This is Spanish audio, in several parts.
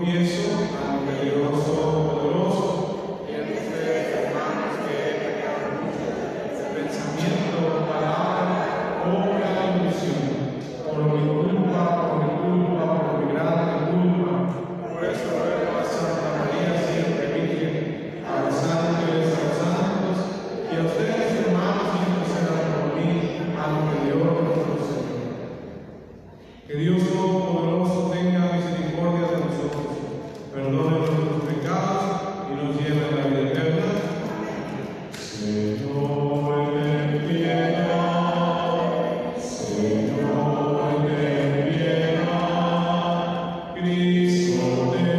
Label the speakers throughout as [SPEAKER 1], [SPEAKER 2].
[SPEAKER 1] confieso ante Dios Todopoderoso y ante ustedes, hermanos, que he pecado mucho, de pensamiento, palabra, obra y omisión, por mi culpa, por mi grande culpa. Por eso ruego a Santa María, siempre Virgen, a los ángeles, a los santos, y a ustedes, hermanos, que intercedan por mí, ante Dios nuestro Señor. Que Dios Todopoderoso tenga misericordia de nosotros, perdone nuestros pecados y nos lleve a la vida eterna. Señor, ten piedad. Señor, ten piedad. Cristo, ten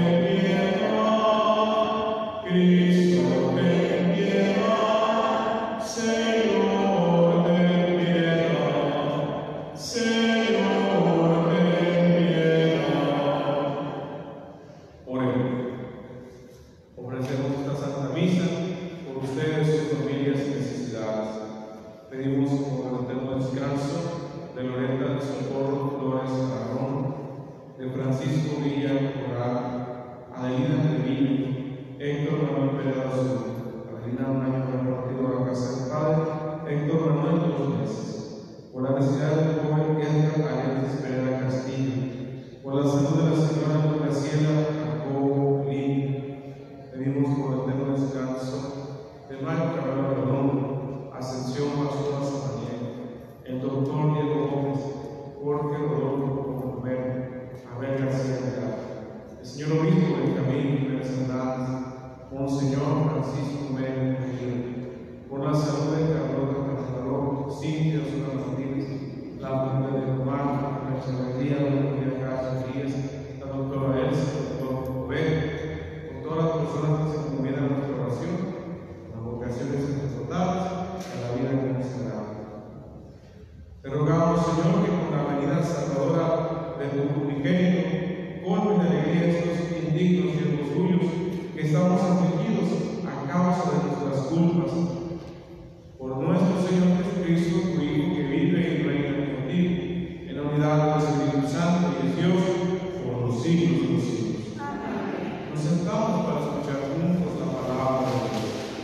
[SPEAKER 1] piedad. Cristo, ten piedad. Señor, ten piedad. Señor, ten piedad. Oremos. Ofrecemos esta Santa Misa por ustedes, sus familias y necesidades. Pedimos por el eterno descanso de Loreta de Socorro Flores Aragón, de Francisco Villa Corral, Adelina Treviño, Héctor Manuel Pérez Azul, Adelina un año repartido a la casa del Padre, Héctor Manuel 2 meses. Por la necesidad del joven Edgar Arias Pereira Castillo, por la salud de la señora Graciela Jacobo Lin. Pedimos por el eterno descanso de Mario Cabral Redondo, Ascensión Pastora Samaniego, el doctor Diego Gómez, Jorge Rodolfo Romero, Abel García Real, el señor obispo Benjamín Pérez Hernández, Monseñor Francisco Mérida Mejía, por la salud de Carlota Cantador, Cintia Osuna Martínez, la familia de Román, la Echeverría, la familia Casa Díaz, la doctora Elsa, el doctor Obed, por todas las personas que se encomiendan a nuestra oración, las vocaciones sacerdotales, a la vida consagrada. Te rogamos, Señor, que con la venida salvadora de tu unigénito, colmen de alegría estos indignos siervos tuyos que estamos afligidos a causa de nuestras culpas. Por nuestro Señor Jesucristo, tu Hijo, que vive y reina contigo, en la unidad del Espíritu Santo y es Dios, por los siglos de los siglos. Amén. Nos sentamos para escuchar juntos la palabra de Dios.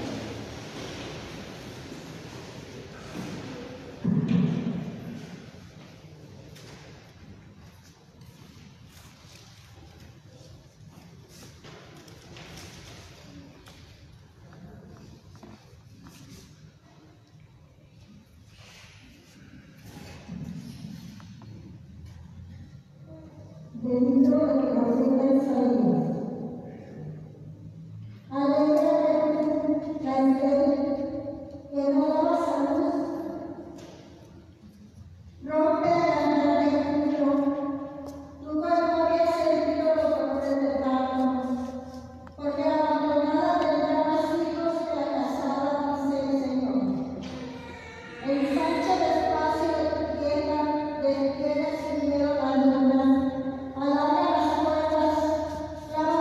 [SPEAKER 2] Dentro del corazón de Isaías. Alégrate tú, la estéril, que no dabas a luz. Rompe la entrada de tu tú cuando habías sentido los dolores de parto, porque abandonada tendrá más hijos que la casada, dice el Señor. Ensancha el espacio de tu tierra, de tu tierra primero la luna. Alarga las cuerdas,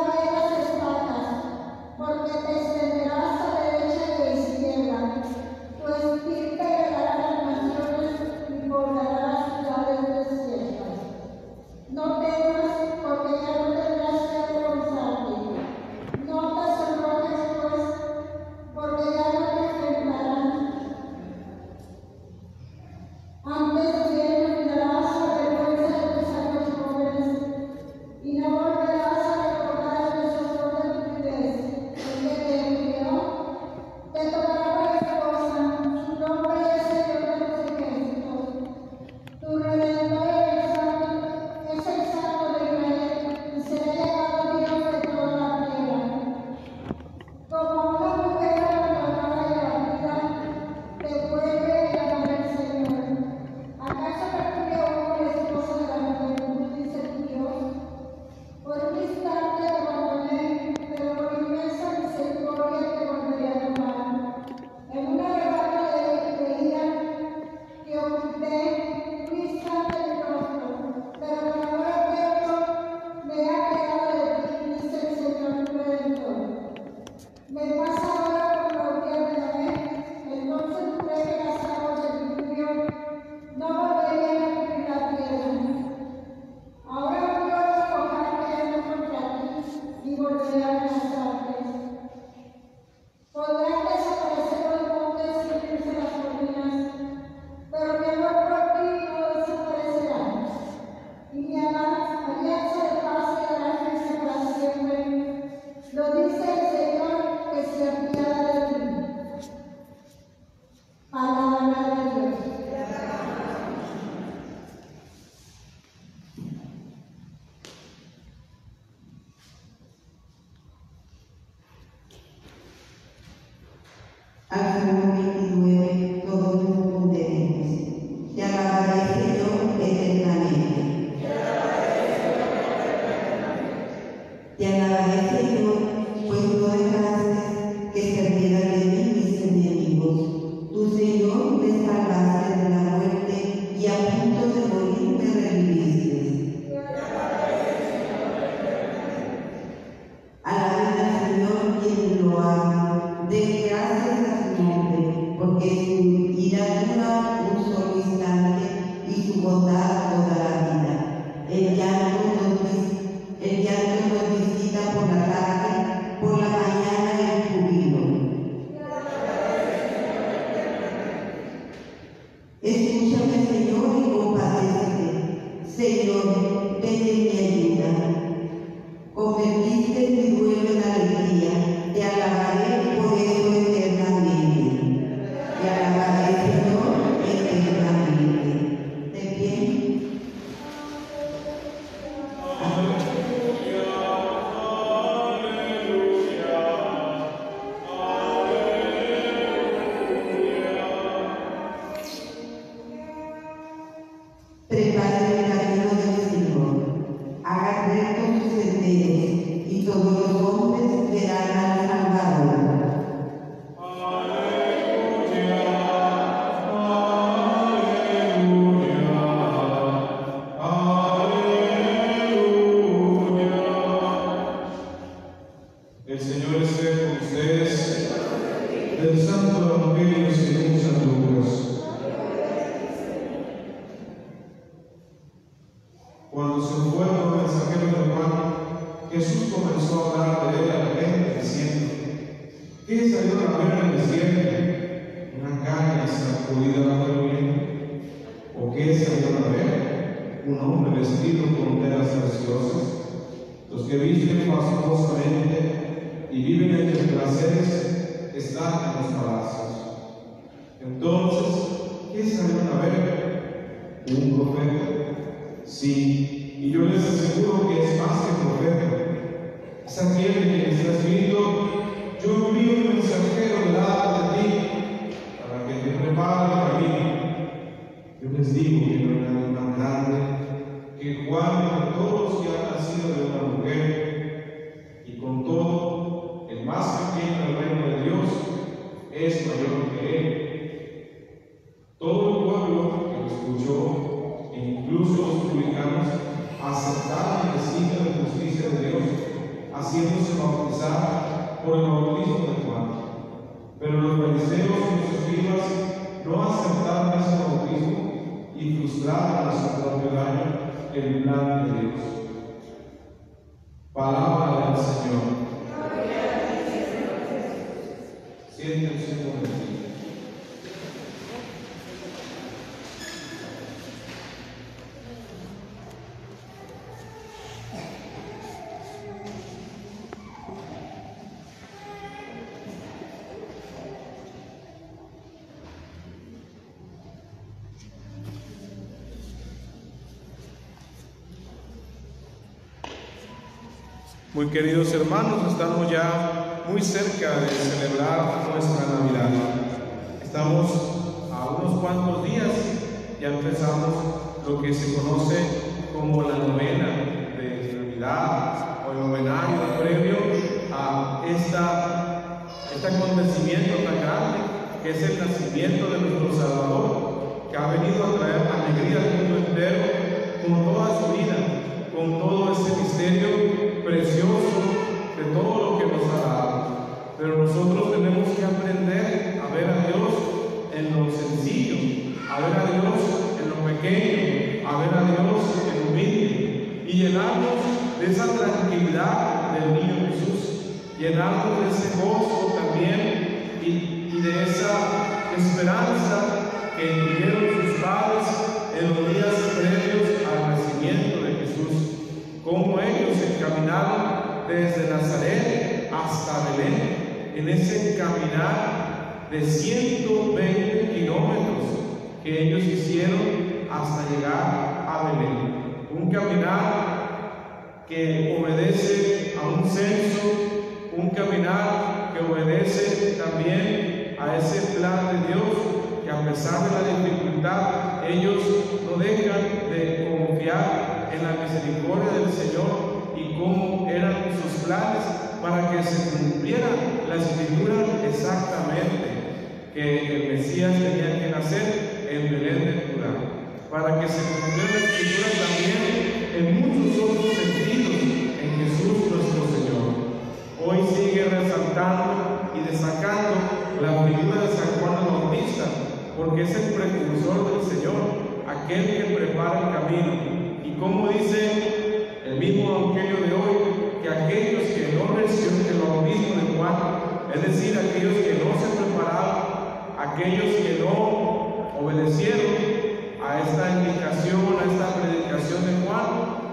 [SPEAKER 1] Cuando se fueron los mensajeros de Juan, Jesús comenzó a hablar de él a la gente, diciendo: ¿Qué salieron a ver en el desierto? ¿Una caña sacudida bajo el viento? ¿O qué salieron a ver? ¿Un hombre vestido con telas preciosas? Los que visten fascinosamente y viven entre placeres están en los palacios. Entonces, ¿qué salieron a ver? ¿Un profeta? Sí, y yo les aseguro que es más que profeta. Es aquel que está escrito: yo envío un mensajero delante de ti para que te prepare el camino. Yo les digo que no hay nadie más grande que Juan entre todos los que han nacido de una mujer, y con todo, el más pequeño del reino de Dios es mayor que él. Todo el pueblo que lo escuchó, e incluso los publicanos, aceptaron el signo de justicia de Dios, haciéndose bautizar por el bautismo de Juan. Pero los fariseos y los escribas no aceptaron ese bautismo y frustraron a su propio daño el plan de Dios. Palabra del Señor. Siéntense un momentito. Muy queridos hermanos, estamos ya muy cerca de celebrar nuestra Navidad. Estamos a unos cuantos días, ya empezamos lo que se conoce como la novena de Navidad o el novenario previo a este acontecimiento tan grande que es el nacimiento de nuestro Salvador, que ha venido a traer alegría al mundo entero con toda su vida, con todo ese misterio precioso de todo lo que nos ha dado. Pero nosotros tenemos que aprender a ver a Dios en lo sencillo, a ver a Dios en lo pequeño, a ver a Dios en lo humilde, y llenarnos de esa tranquilidad del niño Jesús, llenarnos de ese gozo también y de esa esperanza que tuvieron sus padres en los días previos al nacimiento de Jesús. Cómo ellos se encaminaron desde Nazaret hasta Belén, en ese caminar de 120 kilómetros que ellos hicieron hasta llegar a Belén. Un caminar que obedece a un censo, un caminar que obedece también a ese plan de Dios, que a pesar de la dificultad, ellos no dejan de confiar en la misericordia del Señor y cómo eran sus planes para que se cumpliera la escritura exactamente, que el Mesías tenía que nacer en Belén de Judá, para que se cumpliera la escritura también en muchos otros sentidos en Jesús nuestro Señor. Hoy sigue resaltando y destacando la figura de San Juan el Bautista, porque es el precursor del Señor, aquel que prepara el camino. Y como dice el mismo Evangelio de hoy, que aquellos que no recibieron el bautismo de Juan, es decir, aquellos que no se prepararon, aquellos que no obedecieron a esta indicación, a esta predicación de Juan,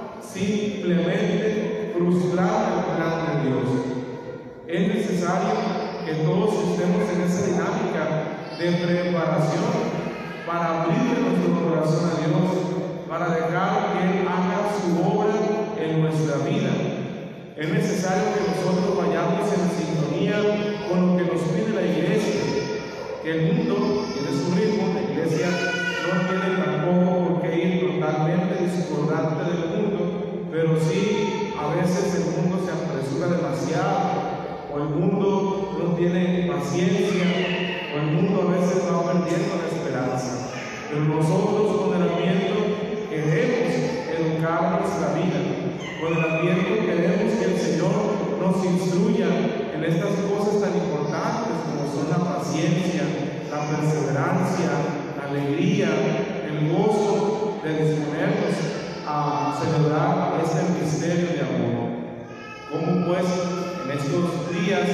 [SPEAKER 1] simplemente frustraron el plan de Dios. Es necesario que todos estemos en esa dinámica de preparación para abrir nuestro corazón a Dios, para dejar que Él haga su obra en nuestra vida. Es necesario que nosotros vayamos en sintonía con lo que nos pide la Iglesia, que el mundo tiene su ritmo, la Iglesia no tiene tampoco por qué ir totalmente discordante del mundo, pero sí a veces el mundo se apresura demasiado, o el mundo no tiene paciencia, o el mundo a veces va perdiendo la esperanza. Pero nosotros con el Adviento queremos educar nuestra vida, con el Adviento queremos que el Señor nos instruya en estas cosas tan importantes como son la paciencia, la perseverancia, la alegría, el gozo de disponernos a celebrar ese misterio de amor. Como pues en estos días,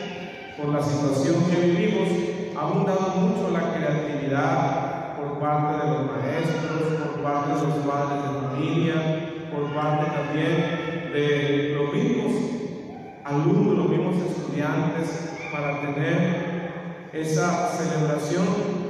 [SPEAKER 1] por la situación que vivimos, ha abundado mucho la creatividad por parte de los maestros, por parte de los padres de familia, por parte también de los mismos alumnos, los mismos estudiantes, para tener esa celebración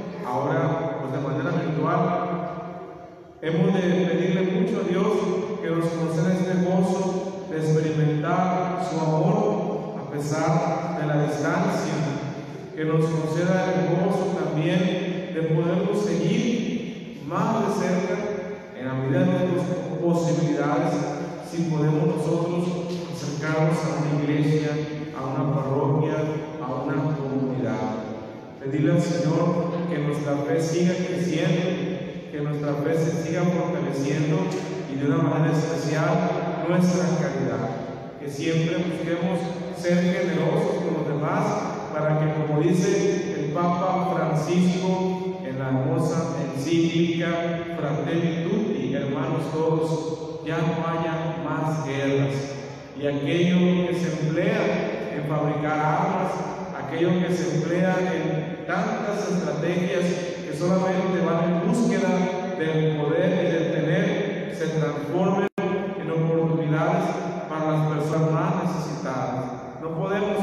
[SPEAKER 1] ahora pues de manera virtual. Hemos de pedirle mucho a Dios que nos conceda este gozo de experimentar su amor a pesar de la distancia, que nos conceda el gozo también de poderlo seguir más de cerca en la medida de nuestras posibilidades, si podemos nosotros acercarnos a una iglesia, a una parroquia, a una comunidad. Pedirle al Señor que nuestra fe siga creciendo, que nuestra fe se siga fortaleciendo y de una manera especial nuestra caridad. Que siempre busquemos ser generosos con los demás para que, como dice el Papa Francisco en la hermosa encíclica Fratelli Tutti, hermanos todos, ya no haya más guerras. Y aquello que se emplea en fabricar armas, aquello que se emplea en tantas estrategias que solamente van en búsqueda del poder y del tener, se transformen en oportunidades para las personas más necesitadas. No podemos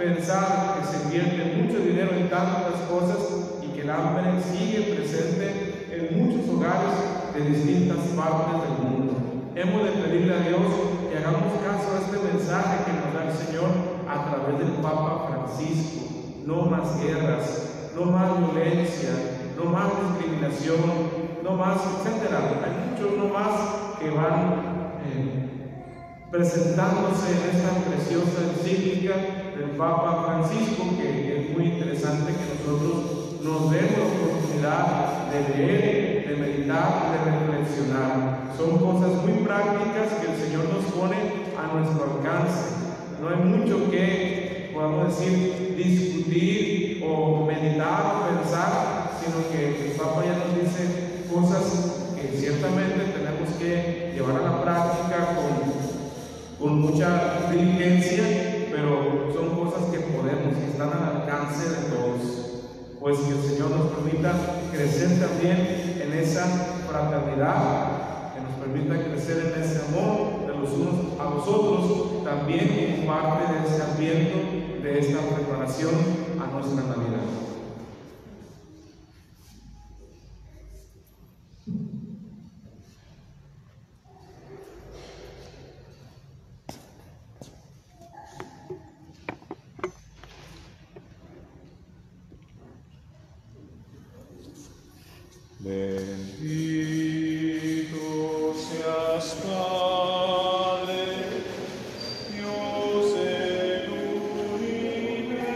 [SPEAKER 1] pensar que se invierte mucho dinero en tantas cosas y que el hambre sigue presente en muchos hogares de distintas partes del mundo. Hemos de pedirle a Dios que hagamos caso a este mensaje que nos da el Señor a través del Papa Francisco. No más guerras, no más violencia, no más discriminación, no más, etcétera. Hay muchos no más que van presentándose en esta preciosa encíclica del Papa Francisco, que es muy interesante que nosotros nos demos la oportunidad de leer, de meditar, de reflexionar. Son cosas muy prácticas que el Señor nos pone a nuestro alcance. No hay mucho que, podamos decir, discutir o meditar o pensar, sino que el Papa ya nos dice cosas que ciertamente tenemos que llevar a la práctica con mucha diligencia, pero son cosas que podemos y están al alcance de todos. Pues que el Señor nos permita crecer también en esa fraternidad, que nos permita crecer en ese amor de los unos a los otros, también como parte de ese adviento, de esta preparación a nuestra Navidad.
[SPEAKER 3] Bendito seas, Padre, Dios del universo,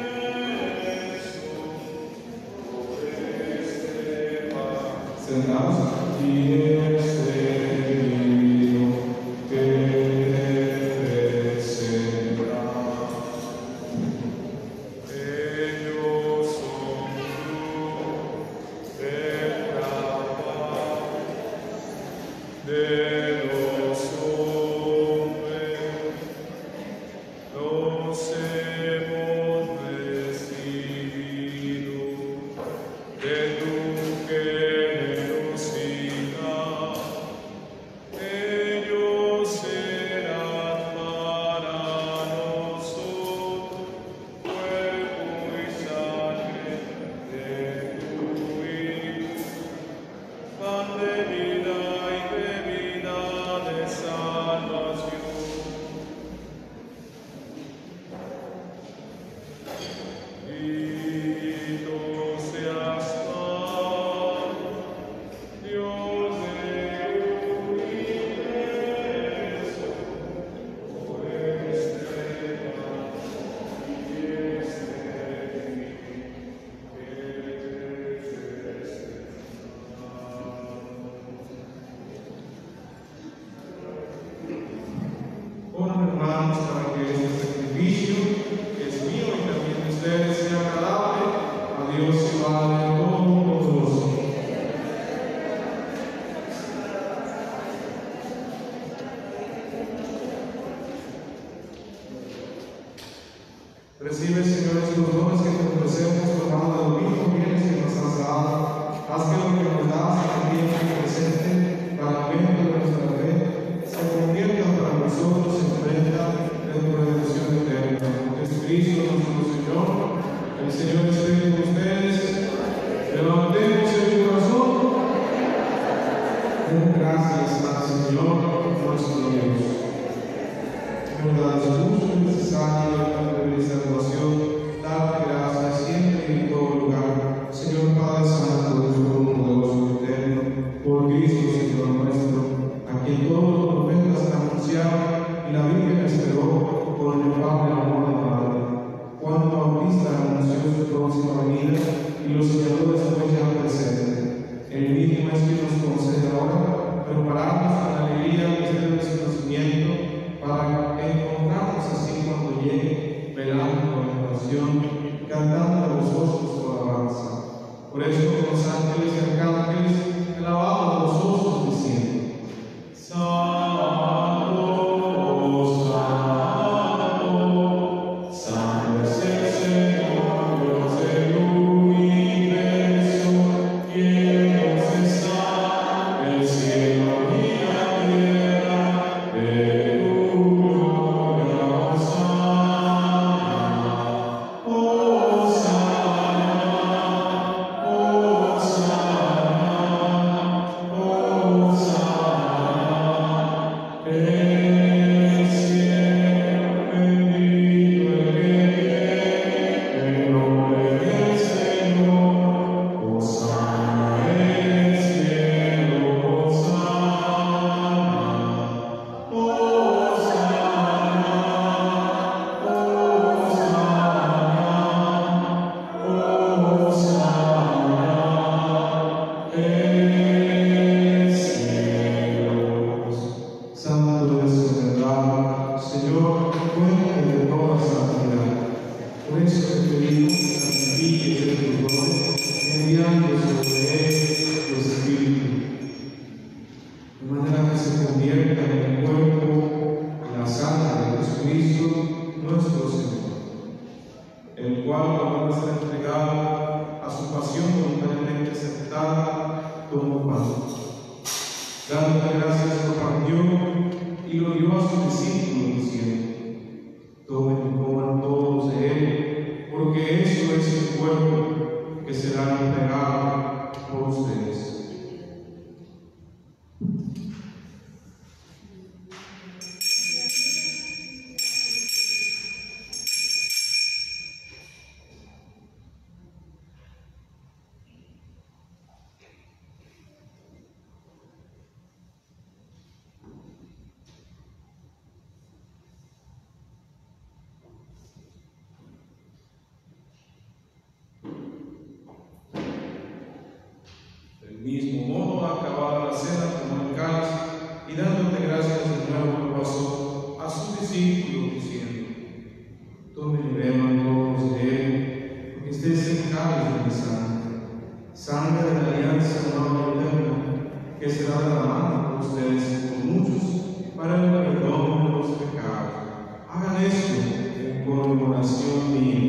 [SPEAKER 3] por este pan.
[SPEAKER 1] Sentados
[SPEAKER 3] Y este vino que te recebirá. Ellos son fruto del trabajo de los hombres, los hemos recibido de tu generosidad. Ellos serán para nosotros cuerpo y sangre de tu Hijo, pan de vida y bebida
[SPEAKER 1] Recibe, Señor, estos dones que te ofrecemos por mano de los mismos bienes que nos has dado. Haz que lo que nos das en el tiempo presente, para el aumento de nuestra fe, se convierta para nosotros en prenda de tu redención eterna. Jesucristo, nuestro Señor, el Señor esté con ustedes. Levantemos el corazón. Den gracias al Señor, nuestro Dios. En verdad es justo y necesario en esta oración, darte gracias siempre y en todo lugar, Señor Padre Santo, Dios Todopoderoso y Eterno, por Cristo, Señor nuestro, a quien todos los profetas anunciaron y la Virgen esperó por el inefable amor de Madre. Juan Bautista anunció su próxima venida y los soñadores fue ya presente. El mismo es quien nos concede ahora prepararnos con alegría al misterio de su nacimiento, para encontrarnos así cuando llegue, velando con la oración, cantando a vosotros su alabanza. Por eso con los ángeles y arcángeles alabamos a vosotros diciendo: Santo, Santo, Santo es el Señor, Dios del universo, llenos está el cielo y la tierra de tu gloria. Hosana, Hosana, el cielo bendito el que viene en nombre del Señor. Hosana en el cielo, Hosana, Hosana, Hosana, el cielo. Santo es tu verdad, Señor, fuente de toda santidad. Por eso te pedimos que santifiques estos dones, enviando sobre ellos tu Espíritu, de manera que se convierta en el cuerpo y la sangre de Jesucristo, nuestro Señor, el cual, cuando va a ser entregado a su pasión voluntariamente aceptada, tomó pan. Dando gracias, lo partió y lo dio a sus discípulos, diciendo: Tomen y coman todos de él, porque eso es el cuerpo que será entregado por ustedes. Del mismo modo, acabada la cena, tomó el cáliz y dándote gracias de nuevo lo pasó a sus discípulos, diciendo: Tomen y beban todos de él, porque este es el cáliz de mi sangre, sangre de la alianza nueva y eterna, que será derramada por ustedes y por muchos para el perdón de los pecados. Hagan esto en conmemoración mía.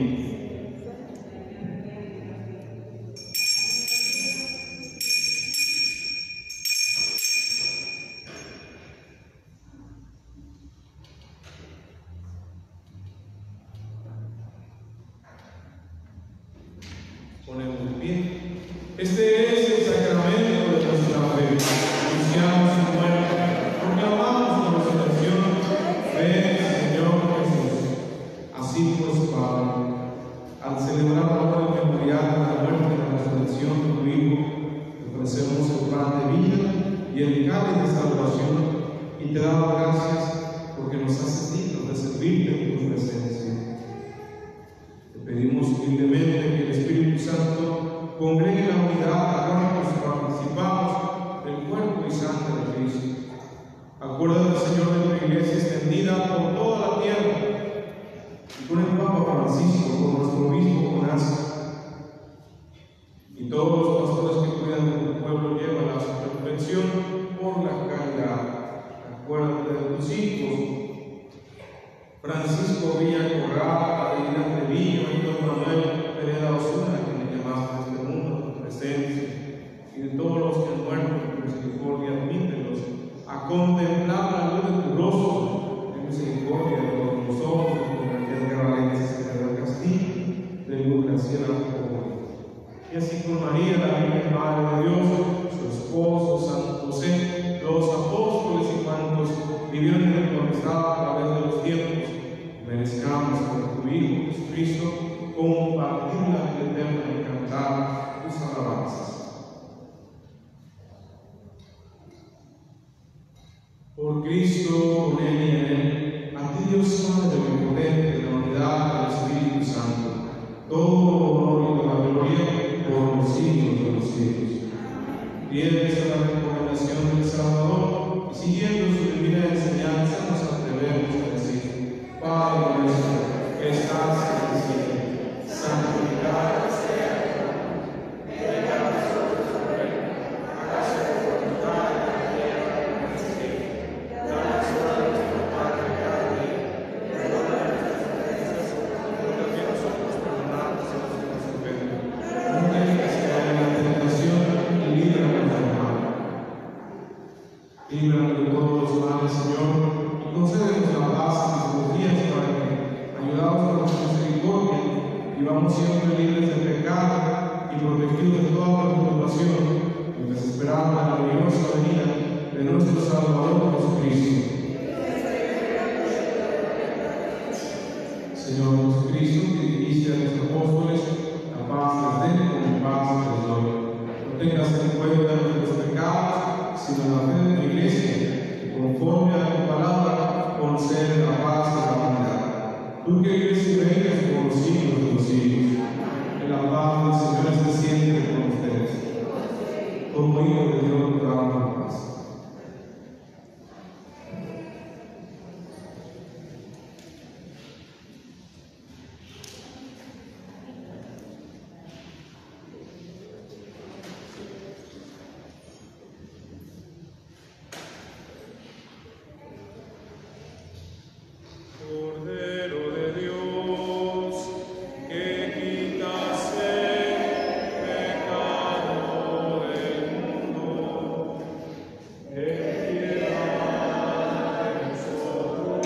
[SPEAKER 1] Ponemos de pie. Este es el sacramento de nuestra fe. Anunciamos su muerte, proclamamos su resurrección. Ven, Señor Jesús. Así pues, Padre, al celebrar ahora el memorial de la muerte y la resurrección de tu Hijo, te ofrecemos el pan de vida y el cáliz de salvación, y te damos gracias porque nos haces dignos de servirte en tu presencia. Te pedimos humildemente que el Espíritu Santo congregue la unidad a cuantos participamos del cuerpo y sangre de Cristo. Acuérdate, Señor, de tu iglesia extendida por toda la tierra, y con el Papa Francisco, con nuestro obispo Jonás, y todos los pastores que cuidan de tu pueblo, llevan a su perfección por la caridad. Acuérdate de tus hijos, Francisco Villa Corral, Caína Trevillo, Héctor Manuel Pereda Osuna, que me llamaste a este mundo, a tu presencia, y de todos los que han muerto, por misericordia, admítelos a contemplar la luz de tu rostro, de misericordia de todos nosotros, con aquel que Valencia se quedó el castillo, de luz la cielo y así con María, la Virgen Madre de Dios, su esposo, San José, los apóstoles y cuantos vivieron en tu amistad a través de los tiempos, merezcamos por tu Hijo Jesucristo compartir la vida eterna y cantar tus alabanzas. Por Cristo, con Él y en Él, a ti Dios Padre omnipotente, de la unidad del Espíritu Santo, todo honor y toda gloria por los siglos de los siglos. Fieles a la recomendación del Salvador y siguiendo su divina enseñanza, nos atrevemos a decir: Padre nuestro que estás en el cielo, santificado sea tu nombre. Venga a nosotros tu reino, hágase tu voluntad en la tierra como en el cielo. Danos hoy nuestro pan de cada día, perdona nuestras ofensas, como también nosotros perdonamos a los que nos ofenden. No dejes caer en la tentación y líbranos del mal. Líbranos de todos los males, Señor, y concédenos la paz en nuestros días para que, ayudados por tu misericordia, vivamos siempre libres de pecado y protegidos de toda perturbación, mientras esperamos la gloriosa venida de nuestro Salvador Jesucristo. Señor Jesucristo, que dijiste a los apóstoles: la paz les dejo, mi paz les doy. No tengas en cuenta nuestros pecados, sino la fe de tu iglesia, que conforme a tu palabra concede la paz y la unidad. Tú que vives y reinas por los siglos de los siglos, que la paz del Señor esté siempre con ustedes. Como hijo de Dios, te damos la paz.
[SPEAKER 3] Cordero de Dios, que quitas el pecado del mundo, ten piedad de nosotros,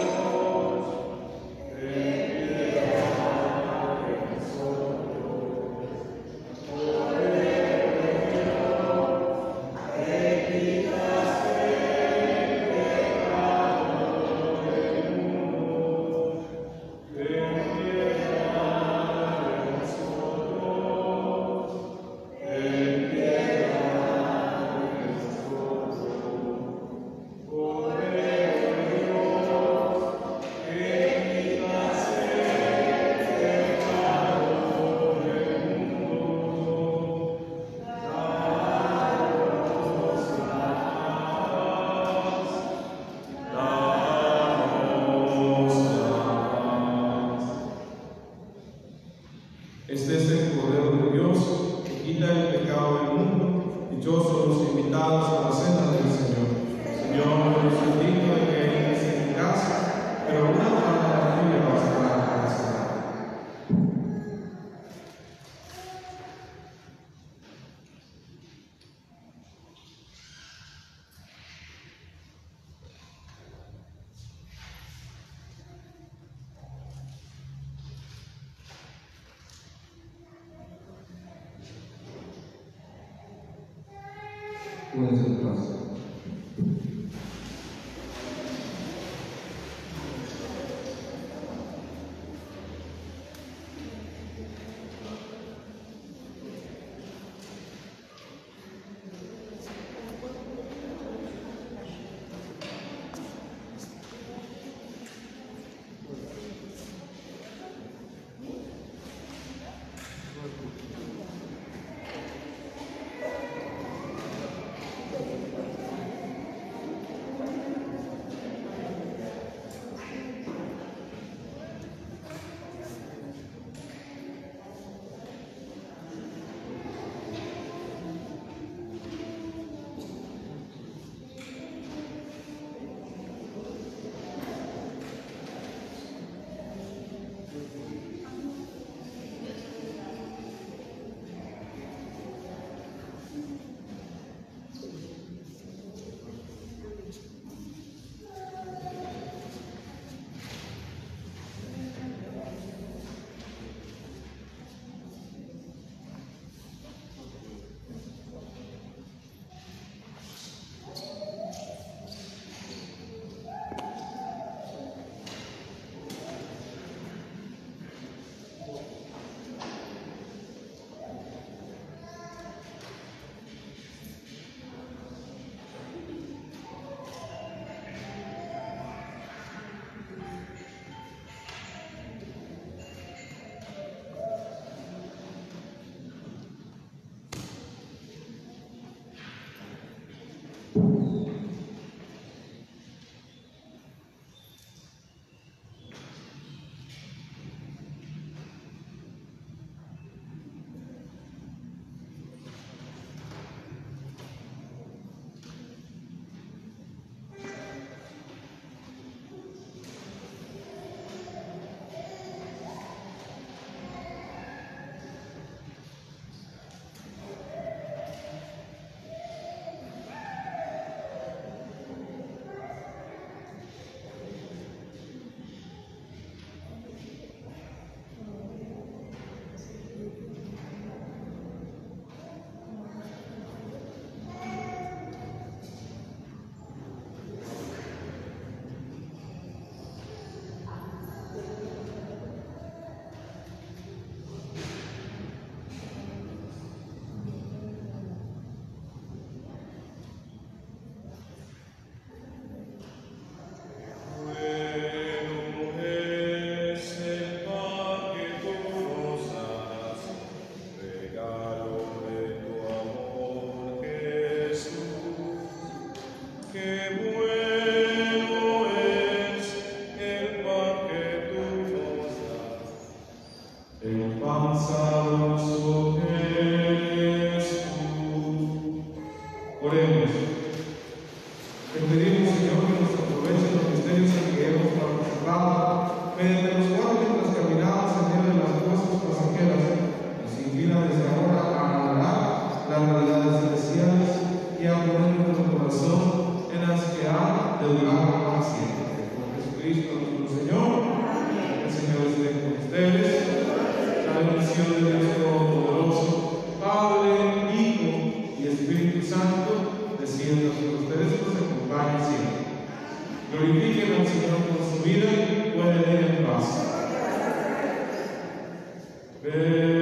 [SPEAKER 3] ten piedad de nosotros. Cordero de Dios, que quitas el pecado del mundo, ten piedad de nosotros, ten piedad de nosotros. Cordero de Dios, que quitas el pecado del mundo, danos la paz, danos la paz.
[SPEAKER 1] Este es el Cordero de Dios que quita el pecado del mundo. Dichosos los invitados a la cena del Señor. Señor, no soy digno de que entres en mi casa, pero una palabra tuya bastará para sanar. Pueden sentarse. ahora y para siempre. Por Jesucristo nuestro Señor. El Señor esté con ustedes. La bendición de Dios Todopoderoso, Padre, Hijo y Espíritu Santo, descienda sobre ustedes y los acompañe siempre. Glorifiquen al Señor con su vida y pueden ir en paz.